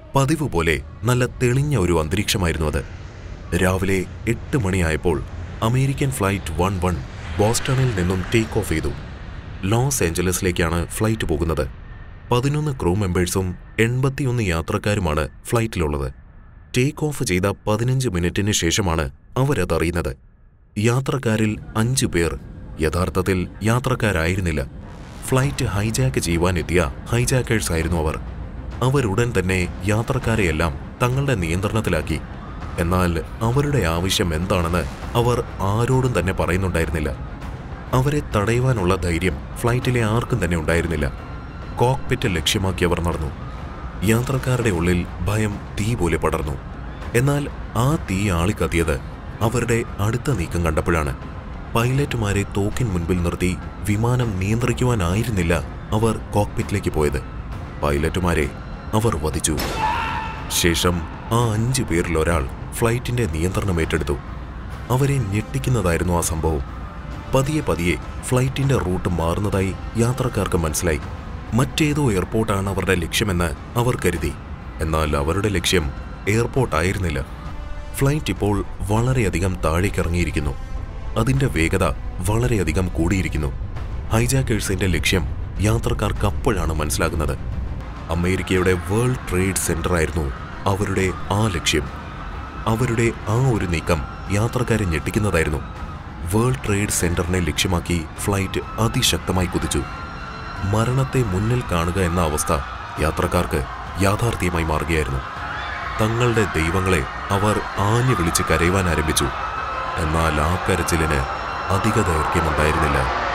പതിവ് പോലെ നല്ല തെളിഞ്ഞ ഒരു അന്തരീക്ഷമായിരുന്നു അത്. രാവിലെ 8 മണിയായപ്പോൾ അമേരിക്കൻ ഫ്ലൈറ്റ് 11 ബോസ്റ്റണിൽ നിന്നും ടേക്ക് ഓഫ് ചെയ്തു. ലോസ് ഏഞ്ചലസിലേക്കാണ് ഫ്ലൈറ്റ് പോകുന്നത്. 11 ക്രൂ മെമ്പേഴ്സും 81 യാത്രക്കാരുമാണ് ഫ്ലൈറ്റിലുള്ളത്. ടേക്ക് ഓഫ് ചെയ്ത 15 മിനിറ്റിന് ശേഷമാണ് അവരതറിയുന്നത്. യാത്രക്കാരിൽ 5 പേർ യഥാർത്ഥത്തിൽ യാത്രക്കാരായിരുന്നില്ല. ഫ്ലൈറ്റ് ഹൈജാക്ക് ചെയ്യുവാനെത്തിയ ഹൈജാക്കേഴ്സ് ആയിരുന്നു അവർ. അവരുടൻ തന്നെ യാത്രക്കാരെയെല്ലാം തങ്ങളുടെ നിയന്ത്രണത്തിലാക്കി. എന്നാൽ അവരുടെ ആവശ്യം എന്താണെന്ന് അവർ ആരോടും തന്നെ പറയുന്നുണ്ടായിരുന്നില്ല. അവരെ തടയുവാനുള്ള ധൈര്യം ഫ്ലൈറ്റിലെ ആർക്കും തന്നെ ഉണ്ടായിരുന്നില്ല. കോക്പിറ്റ് ലക്ഷ്യമാക്കി അവർ നടന്നു. യാത്രക്കാരുടെ ഉള്ളിൽ ഭയം തീ പോലെ പടർന്നു. എന്നാൽ ആ തീ ആളിക്കത്തിയത് അവരുടെ അടുത്ത നീക്കം കണ്ടപ്പോഴാണ്. പൈലറ്റുമാരെ തോക്കിൻ മുൻപിൽ നിർത്തി വിമാനം നിയന്ത്രിക്കുവാനായിരുന്നില്ല അവർ കോക്പിറ്റിലേക്ക് പോയത്. പൈലറ്റുമാരെ അവർ വധിച്ചു. ശേഷം ആ 5 പേരിൽ ഒരാൾ ഫ്ലൈറ്റിന്റെ നിയന്ത്രണം ഏറ്റെടുത്തു. അവരെ ഞെട്ടിക്കുന്നതായിരുന്നു ആ സംഭവം. പതിയെ ഫ്ലൈറ്റിന്റെ റൂട്ട് മാറുന്നതായി യാത്രക്കാർക്ക് മനസ്സിലായി. മറ്റേതോ എയർപോർട്ടാണ് അവരുടെ ലക്ഷ്യമെന്ന് അവർ കരുതി. എന്നാൽ അവരുടെ ലക്ഷ്യം എയർപോർട്ടായിരുന്നില്ല. ഫ്ലൈറ്റ് ഇപ്പോൾ വളരെയധികം താഴേക്കിറങ്ങിയിരിക്കുന്നു. അതിന്റെ വേഗത വളരെയധികം കൂടിയിരിക്കുന്നു. ഹൈജാക്കേഴ്സിന്റെ ലക്ഷ്യം യാത്രക്കാർക്ക് അപ്പോഴാണ് മനസ്സിലാകുന്നത്. അമേരിക്കയുടെ വേൾഡ് ട്രേഡ് സെന്റർ ആയിരുന്നു അവരുടെ ആ ലക്ഷ്യം. അവരുടെ ആ ഒരു നീക്കം യാത്രക്കാരെ ഞെട്ടിക്കുന്നതായിരുന്നു. വേൾഡ് ട്രേഡ് സെന്ററിനെ ലക്ഷ്യമാക്കി ഫ്ലൈറ്റ് അതിശക്തമായി കുതിച്ചു. മരണത്തെ മുന്നിൽ കാണുക എന്ന അവസ്ഥ യാത്രക്കാർക്ക് യാഥാർത്ഥ്യമായി മാറുകയായിരുന്നു. തങ്ങളുടെ ദൈവങ്ങളെ അവർ ആഞ്ഞു വിളിച്ച് കരയുവാൻ ആരംഭിച്ചു. എന്നാൽ ആ കരച്ചിലിന് അധിക ദൈർഘ്യമുണ്ടായിരുന്നില്ല.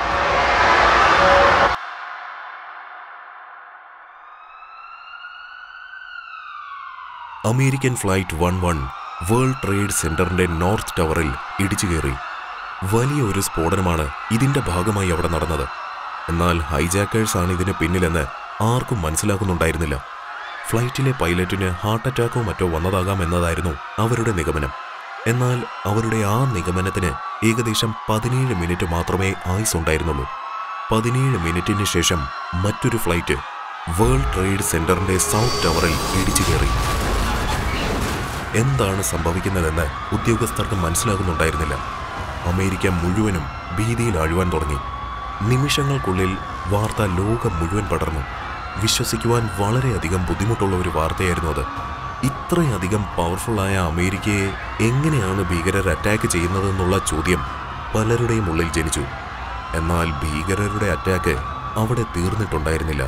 അമേരിക്കൻ ഫ്ലൈറ്റ് 11 വേൾഡ് ട്രേഡ് സെന്ററിന്റെ നോർത്ത് ടവറിൽ ഇടിച്ചു കയറി. വലിയ ഒരു സ്ഫോടനമാണ് ഇതിന്റെ ഭാഗമായി അവിടെ നടന്നത്. എന്നാൽ ഹൈജാക്കേഴ്സാണ് ഇതിന് പിന്നിലെന്ന് ആർക്കും മനസ്സിലാക്കുന്നുണ്ടായിരുന്നില്ല. ഫ്ലൈറ്റിലെ പൈലറ്റിന് ഹാർട്ട് അറ്റാക്കോ മറ്റോ വന്നതാകാം എന്നതായിരുന്നു അവരുടെ നിഗമനം. എന്നാൽ അവരുടെ ആ നിഗമനത്തിന് ഏകദേശം 17 മിനിറ്റ് മാത്രമേ ആയുസ് ഉണ്ടായിരുന്നുള്ളൂ. 17 മിനിറ്റിന് ശേഷം മറ്റൊരു ഫ്ലൈറ്റ് വേൾഡ് ട്രേഡ് സെന്ററിന്റെ സൗത്ത് ടവറിൽ ഇടിച്ചു കയറി. എന്താണ് സംഭവിക്കുന്നതെന്ന് ഉദ്യോഗസ്ഥർക്ക് മനസ്സിലാകുന്നുണ്ടായിരുന്നില്ല. അമേരിക്ക മുഴുവനും ഭീതിയിൽ ആഴുവാൻ തുടങ്ങി. നിമിഷങ്ങൾക്കുള്ളിൽ വാർത്ത ലോകം മുഴുവൻ പടർന്നു. വിശ്വസിക്കുവാൻ വളരെയധികം ബുദ്ധിമുട്ടുള്ള ഒരു വാർത്തയായിരുന്നു അത്. ഇത്രയധികം പവർഫുള്ളായ അമേരിക്കയെ എങ്ങനെയാണ് ഭീകരർ അറ്റാക്ക് ചെയ്യുന്നതെന്നുള്ള ചോദ്യം പലരുടെയും ഉള്ളിൽ ജനിച്ചു. എന്നാൽ ഭീകരരുടെ അറ്റാക്ക് അവിടെ തീർന്നിട്ടുണ്ടായിരുന്നില്ല.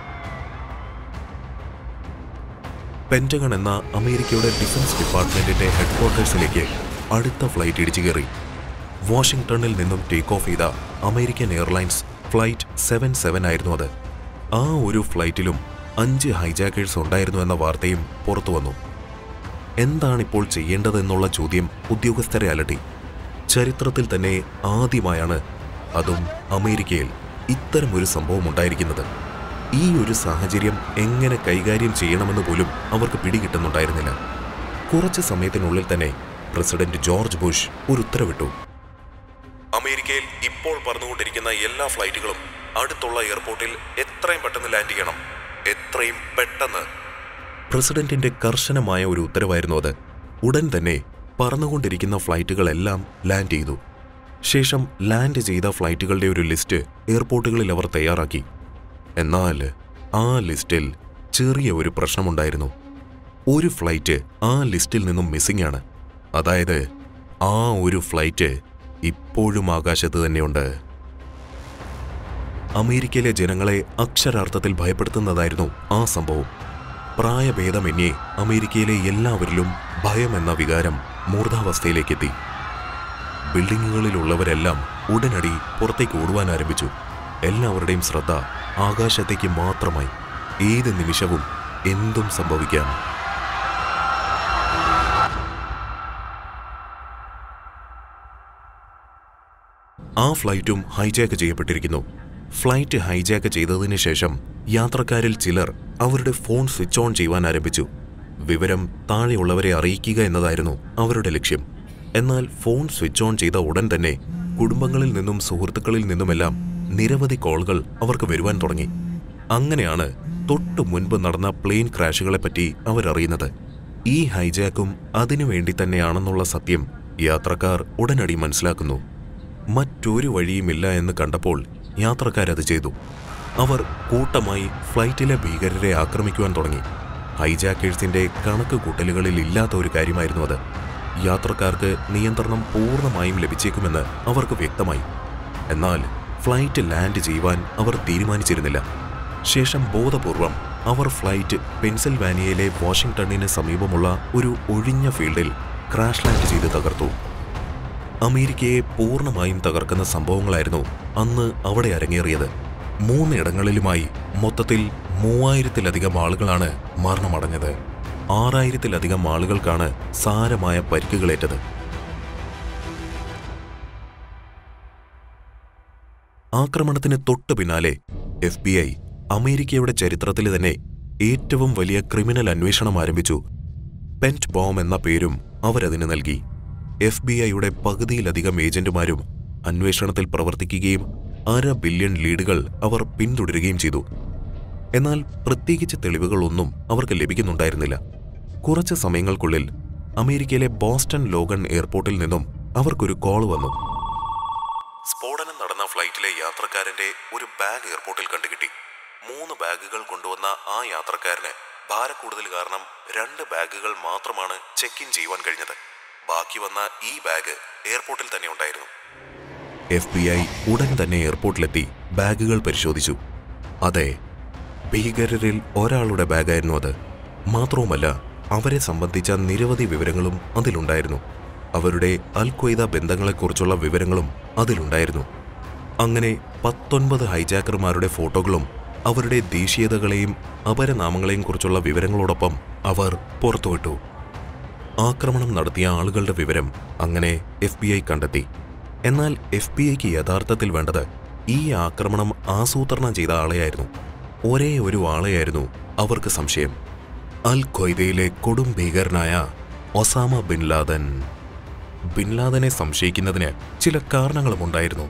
പെന്റഗൺ എന്ന അമേരിക്കയുടെ ഡിഫൻസ് ഡിപ്പാർട്ട്മെന്റിന്റെ ഹെഡ്ക്വാർട്ടേഴ്സിലേക്ക് അടുത്ത ഫ്ലൈറ്റ് ഇടിച്ചു കയറി. വാഷിംഗ്ടണിൽ നിന്നും ടേക്ക് ഓഫ് ചെയ്ത അമേരിക്കൻ എയർലൈൻസ് ഫ്ലൈറ്റ് 77 ആയിരുന്നു അത്. ആ ഒരു ഫ്ലൈറ്റിലും 5 ഹൈജാക്കേഴ്സ് ഉണ്ടായിരുന്നു എന്ന വാർത്തയും പുറത്തു വന്നു. എന്താണിപ്പോൾ ചെയ്യേണ്ടതെന്നുള്ള ചോദ്യം ഉദ്യോഗസ്ഥരെ അലട്ടി. ചരിത്രത്തിൽ തന്നെ ആദ്യമായാണ്, അതും അമേരിക്കയിൽ, ഇത്തരമൊരു സംഭവം ഉണ്ടായിരിക്കുന്നത്. ഈ ഒരു സാഹചര്യം എങ്ങനെ കൈകാര്യം ചെയ്യണമെന്ന് പോലും അവർക്ക് പിടികിട്ടുന്നുണ്ടായിരുന്നില്ല. കുറച്ച് സമയത്തിനുള്ളിൽ തന്നെ പ്രസിഡന്റ് ജോർജ് ബുഷ് ഒരു ഉത്തരവിട്ടു. അമേരിക്കയിൽ ഇപ്പോൾ പറന്നുകൊണ്ടിരിക്കുന്ന എല്ലാ ഫ്ലൈറ്റുകളും അടുത്തുള്ള എയർപോർട്ടിൽ എത്രയും പെട്ടെന്ന് ലാൻഡ് ചെയ്യണം, എത്രയും പെട്ടെന്ന്. പ്രസിഡന്റിന്റെ കർശനമായ ഒരു ഉത്തരവായിരുന്നു അത്. ഉടൻ തന്നെ പറന്നുകൊണ്ടിരിക്കുന്ന ഫ്ലൈറ്റുകളെല്ലാം ലാൻഡ് ചെയ്തു. ശേഷം ലാൻഡ് ചെയ്ത ഫ്ലൈറ്റുകളുടെ ഒരു ലിസ്റ്റ് എയർപോർട്ടുകളിൽ അവർ തയ്യാറാക്കി. എന്നാൽ ആ ലിസ്റ്റിൽ ചെറിയ ഒരു പ്രശ്നമുണ്ടായിരുന്നു. ഒരു ഫ്ലൈറ്റ് ആ ലിസ്റ്റിൽ നിന്നും മിസ്സിംഗ് ആണ്. അതായത് ആ ഒരു ഫ്ലൈറ്റ് ഇപ്പോഴും ആകാശത്ത് തന്നെയുണ്ട്. അമേരിക്കയിലെ ജനങ്ങളെ അക്ഷരാർത്ഥത്തിൽ ഭയപ്പെടുത്തുന്നതായിരുന്നു ആ സംഭവം. പ്രായഭേദമന്യേ അമേരിക്കയിലെ എല്ലാവരിലും ഭയം എന്ന വികാരം മൂർധാവസ്ഥയിലേക്കെത്തി. ബിൽഡിങ്ങുകളിലുള്ളവരെല്ലാം ഉടനടി പുറത്തേക്ക് ഓടുവാൻ ആരംഭിച്ചു. എല്ലാവരുടെയും ശ്രദ്ധ ആകാശത്തേക്ക് മാത്രമായി. ഏത് നിമിഷവും എന്തും സംഭവിക്കാം. ആ ഫ്ലൈറ്റും ഹൈജാക്ക് ചെയ്യപ്പെട്ടിരിക്കുന്നു. ഫ്ലൈറ്റ് ഹൈജാക്ക് ചെയ്തതിനു ശേഷം യാത്രക്കാരിൽ ചിലർ അവരുടെ ഫോൺ സ്വിച്ച് ഓൺ ചെയ്യുവാൻ ആരംഭിച്ചു. വിവരം താഴെയുള്ളവരെ അറിയിക്കുക എന്നതായിരുന്നു അവരുടെ ലക്ഷ്യം. എന്നാൽ ഫോൺ സ്വിച്ച് ഓൺ ചെയ്ത ഉടൻ തന്നെ കുടുംബങ്ങളിൽ നിന്നും സുഹൃത്തുക്കളിൽ നിന്നുമെല്ലാം നിരവധി കോളുകൾ അവർക്ക് വരുവാൻ തുടങ്ങി. അങ്ങനെയാണ് തൊട്ടു മുൻപ് നടന്ന പ്ലെയിൻ ക്രാഷുകളെപ്പറ്റി അവരറിയുന്നത്. ഈ ഹൈജാക്കും അതിനുവേണ്ടി തന്നെയാണെന്നുള്ള സത്യം യാത്രക്കാർ ഉടനടി മനസ്സിലാക്കുന്നു. മറ്റൊരു വഴിയുമില്ല എന്ന് കണ്ടപ്പോൾ യാത്രക്കാരത് ചെയ്തു. അവർ കൂട്ടമായി ഫ്ലൈറ്റിലെ ഭീകരരെ ആക്രമിക്കുവാൻ തുടങ്ങി. ഹൈജാക്കേഴ്സിന്റെ കണക്ക് കൂട്ടലുകളിൽ ഇല്ലാത്ത ഒരു കാര്യമായിരുന്നു അത്. യാത്രക്കാർക്ക് നിയന്ത്രണം പൂർണ്ണമായും ലഭിച്ചേക്കുമെന്ന് അവർക്ക് വ്യക്തമായി. എന്നാൽ ഫ്ലൈറ്റ് ലാൻഡ് ചെയ്യുവാൻ അവർ തീരുമാനിച്ചിരുന്നില്ല. ശേഷം ബോധപൂർവം അവർ ഫ്ലൈറ്റ് പെൻസിൽവാനിയയിലെ വാഷിംഗ്ടണിന് സമീപമുള്ള ഒരു ഒഴിഞ്ഞ ഫീൽഡിൽ ക്രാഷ് ലാൻഡ് ചെയ്ത് തകർത്തു. അമേരിക്കയെ പൂർണ്ണമായും തകർക്കുന്ന സംഭവങ്ങളായിരുന്നു അന്ന് അവിടെ അരങ്ങേറിയത്. 3 ഇടങ്ങളിലുമായി മൊത്തത്തിൽ 3000-ലധികം ആളുകളാണ് മരണമടഞ്ഞത്. 6000-ലധികം ആളുകൾക്കാണ് സാരമായ പരിക്കുകളേറ്റത്. ആക്രമണത്തിന് തൊട്ടു പിന്നാലെ FBI അമേരിക്കയുടെ ചരിത്രത്തിലെ തന്നെ ഏറ്റവും വലിയ ക്രിമിനൽ അന്വേഷണം ആരംഭിച്ചു. പെന്റ് ബോംബ് എന്ന പേരും അവരതിന് നൽകി. FBI പകുതിയിലധികം ഏജന്റുമാരും അന്വേഷണത്തിൽ പ്രവർത്തിക്കുകയും 1/2 ബില്യൺ ലീഡുകൾ അവർ പിന്തുടരുകയും ചെയ്തു. എന്നാൽ പ്രത്യേകിച്ച് തെളിവുകളൊന്നും അവർക്ക് ലഭിക്കുന്നുണ്ടായിരുന്നില്ല. കുറച്ച് സമയങ്ങൾക്കുള്ളിൽ അമേരിക്കയിലെ ബോസ്റ്റൺ ലോഗൺ എയർപോർട്ടിൽ നിന്നും അവർക്കൊരു കോൾ വന്നു. സ്ഫോടനം നടന്ന ഫ്ലൈറ്റിലെ യാത്രക്കാരന്റെ ഒരു ബാഗ് എയർപോർട്ടിൽ കണ്ടുകിട്ടി. 3 ബാഗുകൾ കൊണ്ടുവന്ന ആ യാത്രക്കാരന് ഭാരക്കൂടുതൽ കാരണം 2 ബാഗുകൾ മാത്രമാണ് ചെക്ക് ഇൻ ചെയ്യുവാൻ കഴിഞ്ഞത്. ബാക്കി വന്ന ഈ ബാഗ് എയർപോർട്ടിൽ തന്നെ ഉണ്ടായിരുന്നു. FBI ഉടൻ തന്നെ എയർപോർട്ടിലെത്തി ബാഗുകൾ പരിശോധിച്ചു. അതെ, ഭീകരരിൽ ഒരാളുടെ ബാഗായിരുന്നു അത്. മാത്രവുമല്ല, അവരെ സംബന്ധിച്ച നിരവധി വിവരങ്ങളും അതിലുണ്ടായിരുന്നു. അവരുടെ അൽ-ഖ്വയ്ദ ബന്ധങ്ങളെക്കുറിച്ചുള്ള വിവരങ്ങളും അതിലുണ്ടായിരുന്നു. അങ്ങനെ 19 ഹൈജാക്കർമാരുടെ ഫോട്ടോകളും അവരുടെ ദേശീയതകളെയും അപരനാമങ്ങളെയും കുറിച്ചുള്ള വിവരങ്ങളോടൊപ്പം അവർ പുറത്തുവിട്ടു. ആക്രമണം നടത്തിയ ആളുകളുടെ വിവരം അങ്ങനെ FBI കണ്ടെത്തി. എന്നാൽ FBIക്ക് യഥാർത്ഥത്തിൽ വേണ്ടത് ഈ ആക്രമണം ആസൂത്രണം ചെയ്ത ആളെയായിരുന്നു. ഒരേ ഒരു ആളെയായിരുന്നു അവർക്ക് സംശയം. അൽ-ഖ്വയ്ദയിലെ കൊടും ഭീകരനായ ഒസാമ ബിൻ ലാദൻ. ബിൻ ലാദനെ സംശയിക്കുന്നതിന് ചില കാരണങ്ങളുമുണ്ടായിരുന്നു.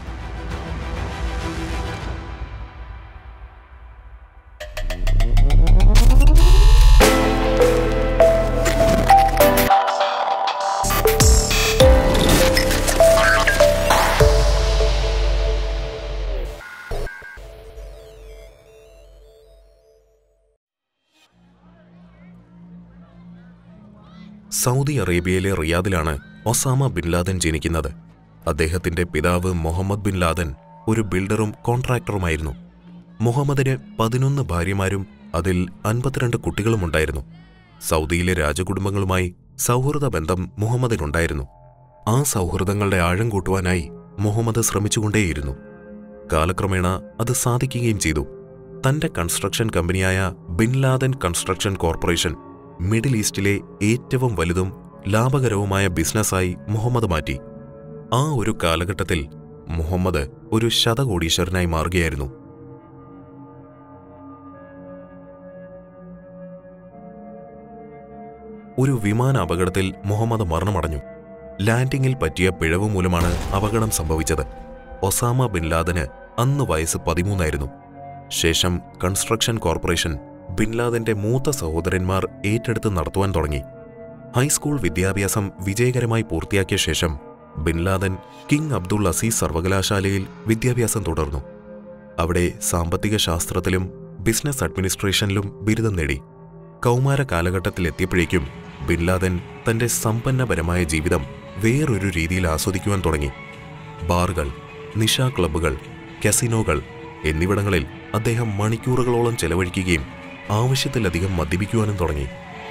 സൗദി അറേബ്യയിലെ റിയാദിലാണ് ഒസാമ ബിൻ ലാദൻ ജനിക്കുന്നത്. അദ്ദേഹത്തിന്റെ പിതാവ് മുഹമ്മദ് ബിൻ ലാദൻ ഒരു ബിൽഡറും കോൺട്രാക്ടറുമായിരുന്നു. മുഹമ്മദിന് 11 ഭാര്യമാരും അതിൽ 52 കുട്ടികളുമുണ്ടായിരുന്നു. സൗദിയിലെ രാജകുടുംബങ്ങളുമായി സൗഹൃദ ബന്ധം മുഹമ്മദിനുണ്ടായിരുന്നു. ആ സൗഹൃദങ്ങളുടെ ആഴം കൂട്ടുവാനായി മുഹമ്മദ് ശ്രമിച്ചുകൊണ്ടേയിരുന്നു. കാലക്രമേണ അത് സാധിക്കുകയും ചെയ്തു. തന്റെ കൺസ്ട്രക്ഷൻ കമ്പനിയായ bin Laden construction corporation middle ഈസ്റ്റിലെ ഏറ്റവും വലുതും ലാഭകരവുമായ ബിസിനസ്സായി മുഹമ്മദ് മാറ്റി. ആ ഒരു കാലഘട്ടത്തിൽ മുഹമ്മദ് ഒരു ശതകോടീശ്വരനായി മാറുകയായിരുന്നു. ഒരു വിമാന അപകടത്തിൽ മുഹമ്മദ് മരണമടഞ്ഞു. ലാൻഡിങ്ങിൽ പറ്റിയ പിഴവ് മൂലമാണ് അപകടം സംഭവിച്ചത്. ഒസാമ ബിൻ ലാദന് അന്ന് വയസ്സ് 13 ശേഷം കൺസ്ട്രക്ഷൻ കോർപ്പറേഷൻ ബിൻ ലാദന്റെ മൂത്ത സഹോദരന്മാർ ഏറ്റെടുത്ത് നടത്തുവാൻ തുടങ്ങി. ഹൈസ്കൂൾ വിദ്യാഭ്യാസം വിജയകരമായി പൂർത്തിയാക്കിയ ശേഷം bin Laden King Abdul Aziz സർവകലാശാലയിൽ വിദ്യാഭ്യാസം തുടർന്നു. അവിടെ സാമ്പത്തിക ശാസ്ത്രത്തിലും ബിസിനസ് അഡ്മിനിസ്ട്രേഷനിലും ബിരുദം നേടി. കൗമാര കാലഘട്ടത്തിലെത്തിയപ്പോഴേക്കും ബിൻ ലാദൻ തന്റെ സമ്പന്നപരമായ ജീവിതം വേറൊരു രീതിയിൽ ആസ്വദിക്കുവാൻ തുടങ്ങി. ബാറുകൾ, നിശാ ക്ലബ്ബുകൾ, കസിനോകൾ എന്നിവിടങ്ങളിൽ അദ്ദേഹം മണിക്കൂറുകളോളം ചെലവഴിക്കുകയും ആവശ്യത്തിലധികം മദ്യപിക്കുവാനും തുടങ്ങി.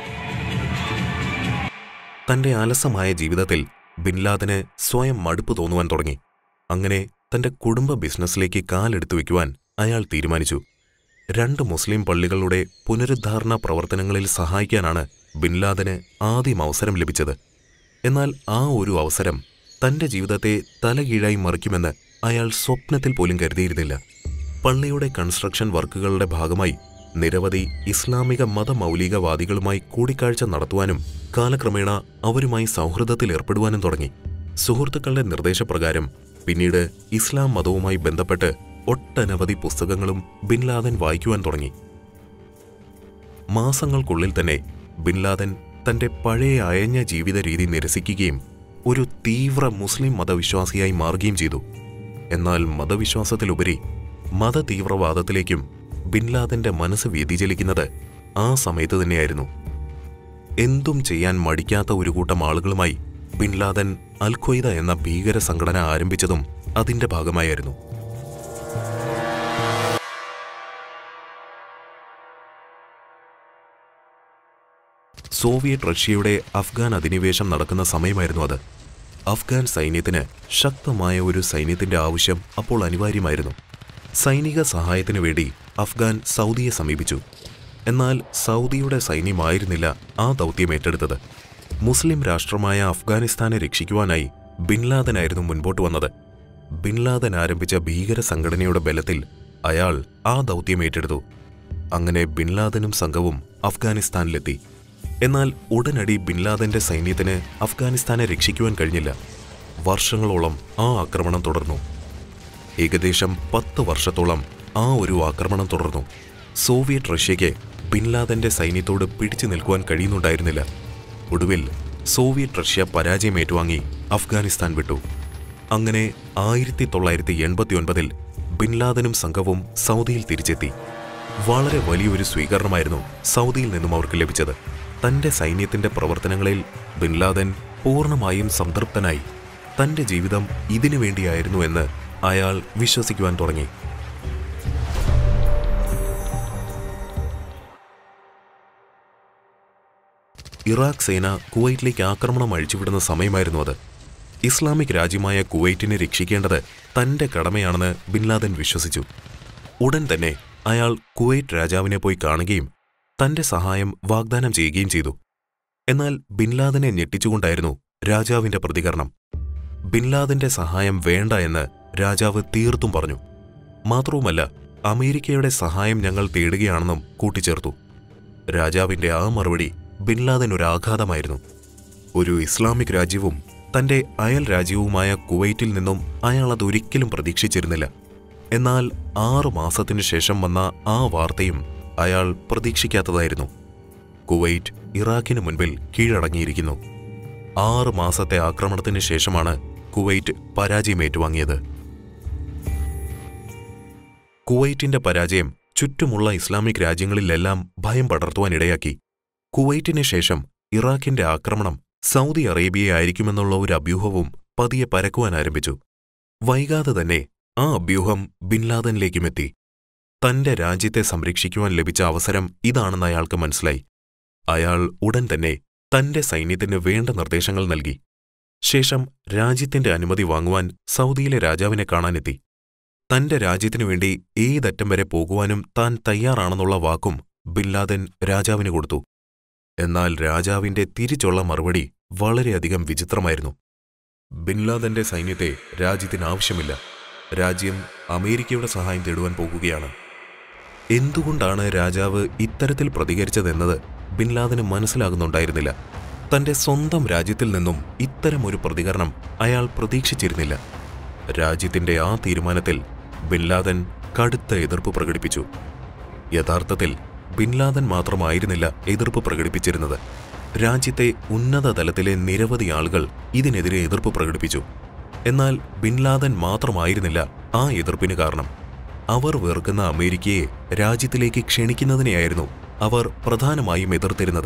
തന്റെ അലസമായ ജീവിതത്തിൽ ബിൻ ലാദന് സ്വയം മടുപ്പ് തോന്നുവാൻ തുടങ്ങി. അങ്ങനെ തന്റെ കുടുംബ ബിസിനസ്സിലേക്ക് കാലെടുത്തു വയ്ക്കുവാൻ അയാൾ തീരുമാനിച്ചു. 2 മുസ്ലിം പള്ളികളുടെ പുനരുദ്ധാരണ പ്രവർത്തനങ്ങളിൽ സഹായിക്കാനാണ് ബിൻ ലാദന് ആദ്യം അവസരം ലഭിച്ചത്. എന്നാൽ ആ ഒരു അവസരം തന്റെ ജീവിതത്തെ തലകീഴായി മറിക്കുമെന്ന് അയാൾ സ്വപ്നത്തിൽ പോലും കരുതിയിരുന്നില്ല. പള്ളിയുടെ കൺസ്ട്രക്ഷൻ വർക്കുകളുടെ ഭാഗമായി നിരവധി ഇസ്ലാമിക മതമൗലികവാദികളുമായി കൂടിക്കാഴ്ച നടത്തുവാനും കാലക്രമേണ അവരുമായി സൗഹൃദത്തിൽ ഏർപ്പെടുവാനും തുടങ്ങി. സുഹൃത്തുക്കളുടെ നിർദ്ദേശപ്രകാരം പിന്നീട് ഇസ്ലാം മതവുമായി ബന്ധപ്പെട്ട് ഒട്ടനവധി പുസ്തകങ്ങളും ബിൻ ലാദൻ വായിക്കുവാൻ തുടങ്ങി. മാസങ്ങൾക്കുള്ളിൽ തന്നെ ബിൻ ലാദൻ തന്റെ പഴയ അയഞ്ഞ ജീവിത രീതി നിരസിക്കുകയും ഒരു തീവ്ര മുസ്ലിം മതവിശ്വാസിയായി മാറുകയും ചെയ്തു. എന്നാൽ മതവിശ്വാസത്തിലുപരി മതതീവ്രവാദത്തിലേക്കും ബിൻ ലാദന്റെ മനസ്സ് വ്യതിചലിക്കുന്നത് ആ സമയത്ത് തന്നെയായിരുന്നു. എന്തും ചെയ്യാൻ മടിക്കാത്ത ഒരു കൂട്ടം ആളുകളുമായി ബിൻ ലാദൻ അൽ-ഖ്വയ്ദ എന്ന ഭീകര സംഘടന ആരംഭിച്ചതും അതിന്റെ ഭാഗമായിരുന്നു. സോവിയറ്റ് റഷ്യയുടെ അഫ്ഗാൻ അധിനിവേശം നടക്കുന്ന സമയമായിരുന്നു അത്. അഫ്ഗാൻ സൈന്യത്തിന് ശക്തമായ ഒരു സൈന്യത്തിന്റെ ആവശ്യം അപ്പോൾ അനിവാര്യമായിരുന്നു. സൈനിക സഹായത്തിനു വേണ്ടി അഫ്ഗാൻ സൗദിയെ സമീപിച്ചു. എന്നാൽ സൗദിയുടെ സൈന്യമായിരുന്നില്ല ആ ദൗത്യം ഏറ്റെടുത്തത്. മുസ്ലിം രാഷ്ട്രമായ അഫ്ഗാനിസ്ഥാനെ രക്ഷിക്കുവാനായി ബിൻ ലാദനായിരുന്നു മുൻപോട്ട് വന്നത്. ബിൻ ലാദൻ ആരംഭിച്ച ഭീകര സംഘടനയുടെ ബലത്തിൽ അയാൾ ആ ദൗത്യം ഏറ്റെടുത്തു. അങ്ങനെ ബിൻ ലാദനും സംഘവും അഫ്ഗാനിസ്ഥാനിലെത്തി. എന്നാൽ ഉടനടി ബിൻ ലാദന്റെ സൈന്യത്തിന് അഫ്ഗാനിസ്ഥാനെ രക്ഷിക്കുവാൻ കഴിഞ്ഞില്ല. വർഷങ്ങളോളം ആ ആക്രമണം തുടർന്നു. ഏകദേശം 10 വർഷത്തോളം ആ ഒരു ആക്രമണം തുടർന്നു. സോവിയറ്റ് റഷ്യയ്ക്ക് ബിൻ ലാദന്റെ സൈന്യത്തോട് പിടിച്ചു നിൽക്കുവാൻ കഴിയുന്നുണ്ടായിരുന്നില്ല. ഒടുവിൽ സോവിയറ്റ് റഷ്യ പരാജയം ഏറ്റുവാങ്ങി അഫ്ഗാനിസ്ഥാൻ വിട്ടു. അങ്ങനെ 1989 ബിൻ ലാദനും സംഘവും സൗദിയിൽ തിരിച്ചെത്തി. വളരെ വലിയൊരു സ്വീകരണമായിരുന്നു സൗദിയിൽ നിന്നും അവർക്ക് ലഭിച്ചത്. തന്റെ സൈന്യത്തിന്റെ പ്രവർത്തനങ്ങളിൽ ബിൻ ലാദൻ പൂർണ്ണമായും സംതൃപ്തനായി. തന്റെ ജീവിതം ഇതിനു വേണ്ടിയായിരുന്നു എന്ന് അയാൾ വിശ്വസിക്കുവാൻ തുടങ്ങി. ഇറാഖ് സേന കുവൈറ്റിലേക്ക് ആക്രമണം അഴിച്ചുവിടുന്ന സമയമായിരുന്നു അത്. ഇസ്ലാമിക് രാജ്യമായ കുവൈറ്റിനെ രക്ഷിക്കേണ്ടത് തന്റെ കടമയാണെന്ന് ബിൻ ലാദൻ വിശ്വസിച്ചു. ഉടൻ തന്നെ അയാൾ കുവൈറ്റ് രാജാവിനെ പോയി കാണുകയും തന്റെ സഹായം വാഗ്ദാനം ചെയ്യുകയും ചെയ്തു. എന്നാൽ ബിൻ ലാദനെ ഞെട്ടിച്ചുകൊണ്ടായിരുന്നു രാജാവിന്റെ പ്രതികരണം. ബിൻ ലാദന്റെ സഹായം വേണ്ട എന്ന് രാജാവ് തീർത്തും പറഞ്ഞു. മാത്രവുമല്ല, അമേരിക്കയുടെ സഹായം ഞങ്ങൾ തേടുകയാണെന്നും കൂട്ടിച്ചേർത്തു. രാജാവിന്റെ ആ മറുപടി ബിൻ ലാദൻ ഒരു ആഘാതമായിരുന്നു. ഒരു ഇസ്ലാമിക് രാജ്യവും തന്റെ അയൽ രാജ്യവുമായ കുവൈറ്റിൽ നിന്നും അയാൾ അതൊരിക്കലും പ്രതീക്ഷിച്ചിരുന്നില്ല. എന്നാൽ 6 മാസത്തിനു ശേഷം വന്ന ആ വാർത്തയും അയാൾ പ്രതീക്ഷിക്കാത്തതായിരുന്നു. കുവൈറ്റ് ഇറാഖിന് മുൻപിൽ കീഴടങ്ങിയിരിക്കുന്നു. 6 മാസത്തെ ആക്രമണത്തിന് ശേഷമാണ് കുവൈറ്റ് പരാജയം ഏറ്റുവാങ്ങിയത്. കുവൈറ്റിന്റെ പരാജയം ചുറ്റുമുള്ള ഇസ്ലാമിക് രാജ്യങ്ങളിലെല്ലാം ഭയം പടർത്തുവാനിടയാക്കി. കുവൈറ്റിന് ശേഷം ഇറാഖിന്റെ ആക്രമണം സൗദി അറേബ്യയായിരിക്കുമെന്നുള്ള ഒരു അഭ്യൂഹവും പതിയെ പരക്കുവാൻ ആരംഭിച്ചു. വൈകാതെ തന്നെ ആ അഭ്യൂഹം ബിൻ ലാദനിലേക്കുമെത്തി. തന്റെ രാജ്യത്തെ സംരക്ഷിക്കുവാൻ ലഭിച്ച അവസരം ഇതാണെന്ന് അയാൾക്ക് മനസ്സിലായി. അയാൾ ഉടൻ തന്നെ തന്റെ സൈന്യത്തിന് വേണ്ട നിർദ്ദേശങ്ങൾ നൽകി. ശേഷം രാജ്യത്തിന്റെ അനുമതി വാങ്ങുവാൻ സൗദിയിലെ രാജാവിനെ കാണാനെത്തി. തന്റെ രാജ്യത്തിനു വേണ്ടി ഏതറ്റം വരെ പോകുവാനും താൻ തയ്യാറാണെന്നുള്ള വാക്കും ബിൻ ലാദൻ രാജാവിന് കൊടുത്തു. എന്നാൽ രാജാവിന്റെ തിരിച്ചുള്ള മറുപടി വളരെയധികം വിചിത്രമായിരുന്നു. ബിൻ ലാദന്റെ സൈന്യത്തെ രാജ്യത്തിന് ആവശ്യമില്ല. രാജ്യം അമേരിക്കയുടെ സഹായം തേടുവാൻ പോകുകയാണ്. എന്തുകൊണ്ടാണ് രാജാവ് ഇത്തരത്തിൽ പ്രതികരിച്ചതെന്നത് ബിൻ ലാദന് മനസ്സിലാകുന്നുണ്ടായിരുന്നില്ല. തന്റെ സ്വന്തം രാജ്യത്തിൽ നിന്നും ഇത്തരമൊരു പ്രതികരണം അയാൾ പ്രതീക്ഷിച്ചിരുന്നില്ല. രാജ്യത്തിന്റെ ആ തീരുമാനത്തിൽ ബിൻ ലാദൻ കടുത്ത എതിർപ്പ് പ്രകടിപ്പിച്ചു. യഥാർത്ഥത്തിൽ ബിൻ ലാദൻ മാത്രമായിരുന്നില്ല എതിർപ്പ് പ്രകടിപ്പിച്ചിരുന്നത്. രാജ്യത്തെ ഉന്നത തലത്തിലെ നിരവധി ആളുകൾ ഇതിനെതിരെ എതിർപ്പ് പ്രകടിപ്പിച്ചു. എന്നാൽ ബിൻ ലാദൻ മാത്രമായിരുന്നില്ല ആ എതിർപ്പിന് കാരണം. അവർ വെറുക്കുന്ന അമേരിക്കയെ രാജ്യത്തിലേക്ക് ക്ഷണിക്കുന്നതിനെയായിരുന്നു അവർ പ്രധാനമായും എതിർത്തിരുന്നത്.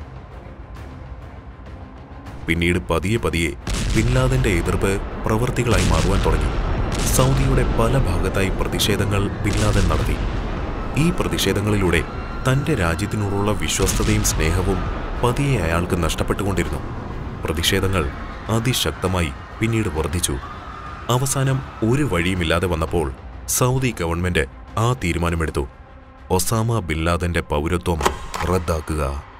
പിന്നീട് പതിയെ പതിയെ ബിൻ ലാദന്റെ എതിർപ്പ് പ്രവൃത്തികളായി മാറുവാൻ തുടങ്ങി. സൗദിയുടെ പല ഭാഗത്തായി പ്രതിഷേധങ്ങൾ ബിൻ ലാദൻ നടത്തി. ഈ പ്രതിഷേധങ്ങളിലൂടെ തന്റെ രാജ്യത്തിനോടുള്ള വിശ്വസ്തതയും സ്നേഹവും പതിയെ അയാൾക്ക് നഷ്ടപ്പെട്ടുകൊണ്ടിരുന്നു. പ്രതിഷേധങ്ങൾ അതിശക്തമായി പിന്നീട് വർദ്ധിച്ചു. അവസാനം ഒരു വഴിയുമില്ലാതെ വന്നപ്പോൾ സൗദി ഗവൺമെന്റ് ആ തീരുമാനമെടുത്തു: ഒസാമ ബിൻ ലാദന്റെ പൗരത്വം റദ്ദാക്കുക.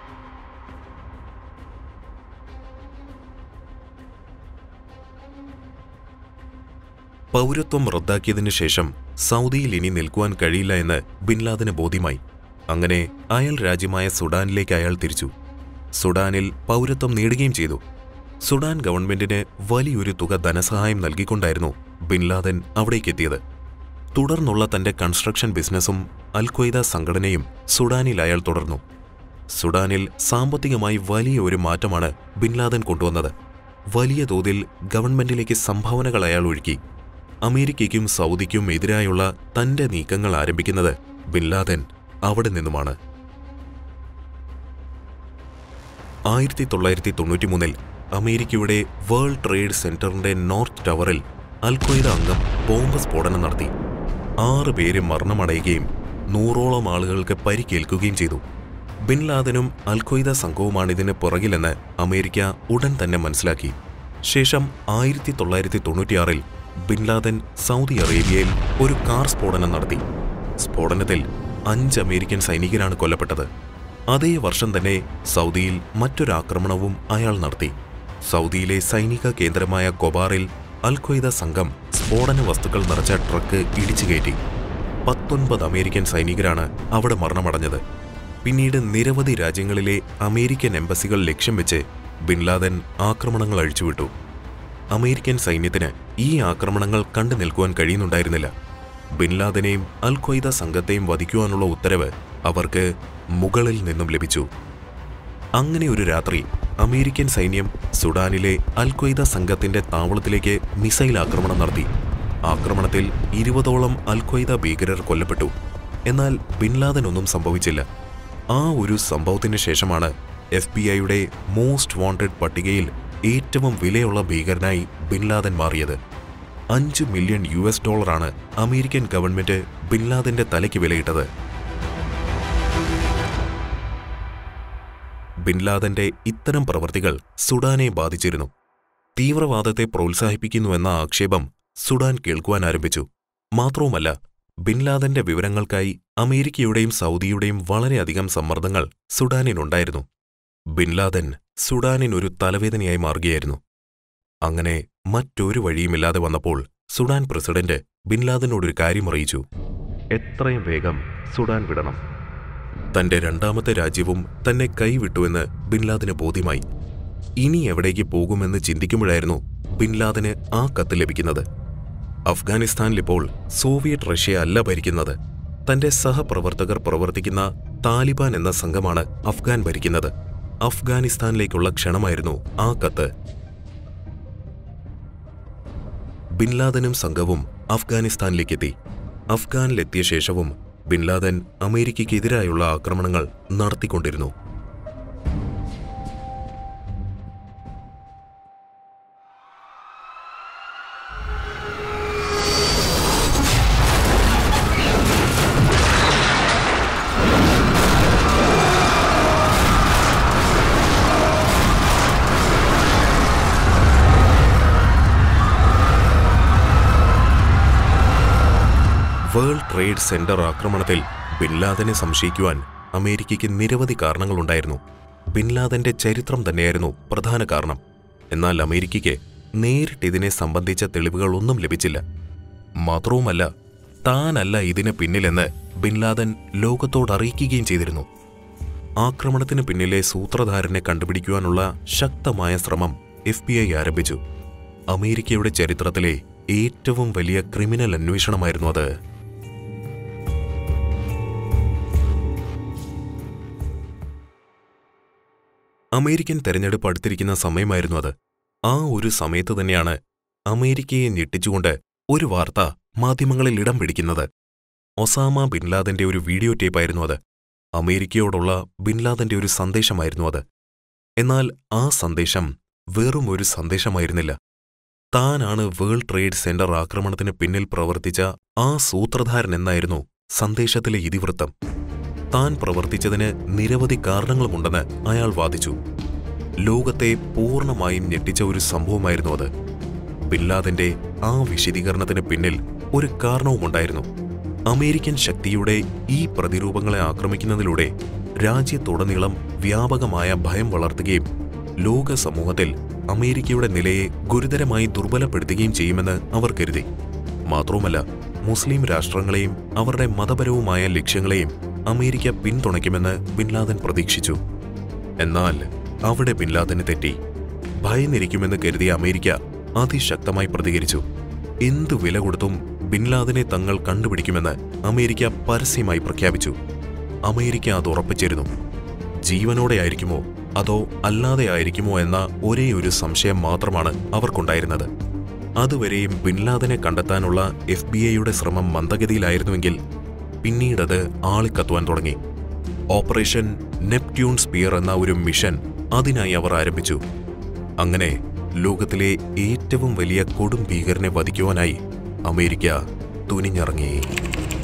പൗരത്വം റദ്ദാക്കിയതിനു ശേഷം സൗദിയിൽ ഇനി നിൽക്കുവാൻ കഴിയില്ല എന്ന് ബിൻ ലാദന് ബോധ്യമായി. അങ്ങനെ അയൽ രാജ്യമായ സുഡാനിലേക്ക് അയാൾ തിരിച്ചു. സുഡാനിൽ പൗരത്വം നേടുകയും ചെയ്തു. സുഡാൻ ഗവൺമെന്റിന് വലിയൊരു തുക ധനസഹായം നൽകിക്കൊണ്ടായിരുന്നു ബിൻ ലാദൻ അവിടേക്കെത്തിയത്. തുടർന്നുള്ള തന്റെ കൺസ്ട്രക്ഷൻ ബിസിനസ്സും അൽ-ഖ്വയ്ദ സംഘടനയും സുഡാനിൽ അയാൾ തുടർന്നു. സുഡാനിൽ സാമ്പത്തികമായി വലിയ ഒരു മാറ്റമാണ് ബിൻ ലാദൻ കൊണ്ടുവന്നത്. വലിയ തോതിൽ ഗവൺമെന്റിലേക്ക് സംഭാവനകൾ അയാൾ ഒഴുക്കി. അമേരിക്കയ്ക്കും സൗദിക്കും എതിരായുള്ള തന്റെ നീക്കങ്ങൾ ആരംഭിക്കുന്നത് ബിൻ ലാദൻ അവിടെ നിന്നുമാണ്. 1993 അമേരിക്കയുടെ വേൾഡ് ട്രേഡ് സെന്ററിന്റെ നോർത്ത് ടവറിൽ അൽ-ഖ്വയ്ദ അംഗം ബോംബ് സ്ഫോടനം നടത്തി. 6 പേര് മരണമടയുകയും 100ഓളം ആളുകൾക്ക് പരിക്കേൽക്കുകയും ചെയ്തു. ബിൻ ലാദനും അൽ-ഖ്വയ്ദ സംഘവുമാണ് ഇതിന് പുറകിലെന്ന് അമേരിക്ക ഉടൻ തന്നെ മനസ്സിലാക്കി. ശേഷം 1996 ബിൻ ലാദൻ സൗദി അറേബ്യയിൽ ഒരു കാർ സ്ഫോടനം നടത്തി. സ്ഫോടനത്തിൽ 5 അമേരിക്കൻ സൈനികരാണ് കൊല്ലപ്പെട്ടത്. അതേ വർഷം തന്നെ സൗദിയിൽ മറ്റൊരാക്രമണവും അയാൾ നടത്തി. സൗദിയിലെ സൈനിക കേന്ദ്രമായ കൊബാറിൽ അൽ-ഖ്വയ്ദ സംഘം സ്ഫോടന വസ്തുക്കൾ നിറച്ച ട്രക്ക് ഇടിച്ചുകയറ്റി. 19 അമേരിക്കൻ സൈനികരാണ് അവിടെ മരണമടഞ്ഞത്. പിന്നീട് നിരവധി രാജ്യങ്ങളിലെ അമേരിക്കൻ എംബസികൾ ലക്ഷ്യം വെച്ച് ബിൻ ലാദൻ ആക്രമണങ്ങൾ അഴിച്ചുവിട്ടു. അമേരിക്കൻ സൈന്യത്തിന് ഈ ആക്രമണങ്ങൾ കണ്ടു നിൽക്കുവാൻ കഴിയുന്നുണ്ടായിരുന്നില്ല. ബിൻ ലാദനെയും അൽ-ഖ്വയ്ദ സംഘത്തെയും വധിക്കുവാനുള്ള ഉത്തരവ് അവർക്ക് മുകളിൽ നിന്നും ലഭിച്ചു. അങ്ങനെ ഒരു രാത്രി അമേരിക്കൻ സൈന്യം സുഡാനിലെ അൽ-ഖ്വയ്ദ സംഘത്തിന്റെ താവളത്തിലേക്ക് മിസൈൽ ആക്രമണം നടത്തി. ആക്രമണത്തിൽ 20ഓളം അൽ-ഖ്വയ്ദ ഭീകരർ കൊല്ലപ്പെട്ടു. എന്നാൽ ബിൻ ലാദൻ ഒന്നും സംഭവിച്ചില്ല. ആ ഒരു സംഭവത്തിന് ശേഷമാണ് FBI-യുടെ മോസ്റ്റ് വാണ്ടഡ് പട്ടികയിൽ ഏറ്റവും വിലയുള്ള ഭീകരനായി ബിൻ ലാദൻ മാറിയത്. $5 മില്യൺ അമേരിക്കൻ ഗവൺമെന്റ് ബിൻ ലാദന്റെ തലയ്ക്ക് വിലയിട്ടത്. ബിൻ ലാദന്റെ ഇത്തരം പ്രവൃത്തികൾ സുഡാനെ ബാധിച്ചിരുന്നു. തീവ്രവാദത്തെ പ്രോത്സാഹിപ്പിക്കുന്നുവെന്ന ആക്ഷേപം സുഡാൻ കേൾക്കുവാൻ ആരംഭിച്ചു. മാത്രവുമല്ല, ബിൻ ലാദന്റെ വിവരങ്ങൾക്കായി അമേരിക്കയുടെയും സൗദിയുടെയും വളരെയധികം സമ്മർദ്ദങ്ങൾ സുഡാനിനുണ്ടായിരുന്നു. ബിൻ ലാദൻ സുഡാനിനൊരു തലവേദനയായി മാറുകയായിരുന്നു. അങ്ങനെ മറ്റൊരു വഴിയുമില്ലാതെ വന്നപ്പോൾ സുഡാൻ പ്രസിഡന്റ് ബിൻ ലാദനോടൊരു കാര്യം അറിയിച്ചു. എത്രയും വേഗം സുഡാൻ വിടണം. തന്റെ രണ്ടാമത്തെ രാജ്യവും തന്നെ കൈവിട്ടുവെന്ന് ബിൻ ലാദന് ബോധ്യമായി. ഇനി എവിടേക്ക് പോകുമെന്ന് ചിന്തിക്കുമ്പോഴായിരുന്നു ബിൻ ലാദന് ആ കത്ത് ലഭിക്കുന്നത്. അഫ്ഗാനിസ്ഥാനിലിപ്പോൾ സോവിയറ്റ് റഷ്യ അല്ല ഭരിക്കുന്നത്. തന്റെ സഹപ്രവർത്തകർ പ്രവർത്തിക്കുന്ന താലിബാൻ എന്ന സംഘമാണ് അഫ്ഗാൻ ഭരിക്കുന്നത്. അഫ്ഗാനിസ്ഥാനിലേക്കുള്ള ക്ഷണമായിരുന്നു ആ കത്ത്. ബിൻ ലാദനും സംഘവും അഫ്ഗാനിസ്ഥാനിലേക്കെത്തി. അഫ്ഗാനിലെത്തിയ ശേഷവും ബിൻ ലാദൻ അമേരിക്കയ്ക്കെതിരായുള്ള ആക്രമണങ്ങൾ നടത്തിക്കൊണ്ടിരുന്നു. വേൾഡ് ട്രേഡ് സെന്റർ ആക്രമണത്തിൽ ബിൻ ലാദനെ സംശയിക്കുവാൻ അമേരിക്കയ്ക്ക് നിരവധി കാരണങ്ങളുണ്ടായിരുന്നു. ബിൻ ലാദന്റെ ചരിത്രം തന്നെയായിരുന്നു പ്രധാന കാരണം. എന്നാൽ അമേരിക്കയ്ക്ക് നേരിട്ട് ഇതിനെ സംബന്ധിച്ച തെളിവുകളൊന്നും ലഭിച്ചില്ല. മാത്രവുമല്ല, താനല്ല ഇതിന് പിന്നിലെന്ന് ബിൻ ലാദൻ ലോകത്തോട് അറിയിക്കുകയും ചെയ്തിരുന്നു. ആക്രമണത്തിന് പിന്നിലെ സൂത്രധാരനെ കണ്ടുപിടിക്കുവാനുള്ള ശക്തമായ ശ്രമം FBI ആരംഭിച്ചു. അമേരിക്കയുടെ ചരിത്രത്തിലെ ഏറ്റവും വലിയ ക്രിമിനൽ അന്വേഷണമായിരുന്നു അത്. അമേരിക്കൻ തെരഞ്ഞെടുപ്പ് അടുത്തിരിക്കുന്ന സമയമായിരുന്നു അത്. ആ ഒരു സമയത്ത് തന്നെയാണ് അമേരിക്കയെ ഞെട്ടിച്ചുകൊണ്ട് ഒരു വാർത്ത മാധ്യമങ്ങളിൽ ഇടം പിടിക്കുന്നത്. ഒസാമ ബിൻ ലാദന്റെ ഒരു വീഡിയോ ടേപ്പായിരുന്നു അത്. അമേരിക്കയോടുള്ള ബിൻ ലാദന്റെ ഒരു സന്ദേശമായിരുന്നു അത്. എന്നാൽ ആ സന്ദേശം വെറും ഒരു സന്ദേശമായിരുന്നില്ല. താനാണ് വേൾഡ് ട്രേഡ് സെന്റർ ആക്രമണത്തിന് പിന്നിൽ പ്രവർത്തിച്ച ആ സൂത്രധാരനെന്നായിരുന്നു സന്ദേശത്തിലെ ഇതിവൃത്തം. താൻ പ്രവർത്തിച്ചതിന് നിരവധി കാരണങ്ങളുമുണ്ടെന്ന് അയാൾ വാദിച്ചു. ലോകത്തെ പൂർണ്ണമായും ഞെട്ടിച്ച ഒരു സംഭവമായിരുന്നു അത്. ബിൻ ലാദന്റെ ആ വിശദീകരണത്തിന് പിന്നിൽ ഒരു കാരണവുമുണ്ടായിരുന്നു. അമേരിക്കൻ ശക്തിയുടെ ഈ പ്രതിരൂപങ്ങളെ ആക്രമിക്കുന്നതിലൂടെ രാജ്യത്തുടനീളം വ്യാപകമായ ഭയം വളർത്തുകയും ലോക സമൂഹത്തിൽ അമേരിക്കയുടെ നിലയെ ഗുരുതരമായി ദുർബലപ്പെടുത്തുകയും ചെയ്യുമെന്ന് അവർ കരുതി. മാത്രവുമല്ല, മുസ്ലിം രാഷ്ട്രങ്ങളെയും അവരുടെ മതപരവുമായ ലക്ഷ്യങ്ങളെയും അമേരിക്ക പിന്തുണയ്ക്കുമെന്ന് ബിൻ ലാദൻ പ്രതീക്ഷിച്ചു. എന്നാൽ അവിടെ ബിൻ ലാദന് തെറ്റി. ഭയന്നിരിക്കുമെന്ന് കരുതിയ അമേരിക്ക അതിശക്തമായി പ്രതികരിച്ചു. എന്തു വില കൊടുത്തും ബിൻ ലാദനെ തങ്ങൾ കണ്ടുപിടിക്കുമെന്ന് അമേരിക്ക പരസ്യമായി പ്രഖ്യാപിച്ചു. അമേരിക്ക അത് ഉറപ്പിച്ചിരുന്നു. ജീവനോടെ ആയിരിക്കുമോ അതോ അല്ലാതെ ആയിരിക്കുമോ എന്ന ഒരേ ഒരു സംശയം മാത്രമാണ് അവർക്കുണ്ടായിരുന്നത്. അതുവരെയും ബിൻ ലാദനെ കണ്ടെത്താനുള്ള FBI-യുടെ ശ്രമം മന്ദഗതിയിലായിരുന്നുവെങ്കിൽ പിന്നീടത് ആളിക്കത്തുവാൻ തുടങ്ങി. ഓപ്പറേഷൻ നെപ്റ്റ്യൂൺ സ്പിയർ എന്ന ഒരു മിഷൻ അതിനായി അവർ ആരംഭിച്ചു. അങ്ങനെ ലോകത്തിലെ ഏറ്റവും വലിയ കൊടും ഭീകരനെ വധിക്കുവാനായി അമേരിക്ക തുനിഞ്ഞിറങ്ങി.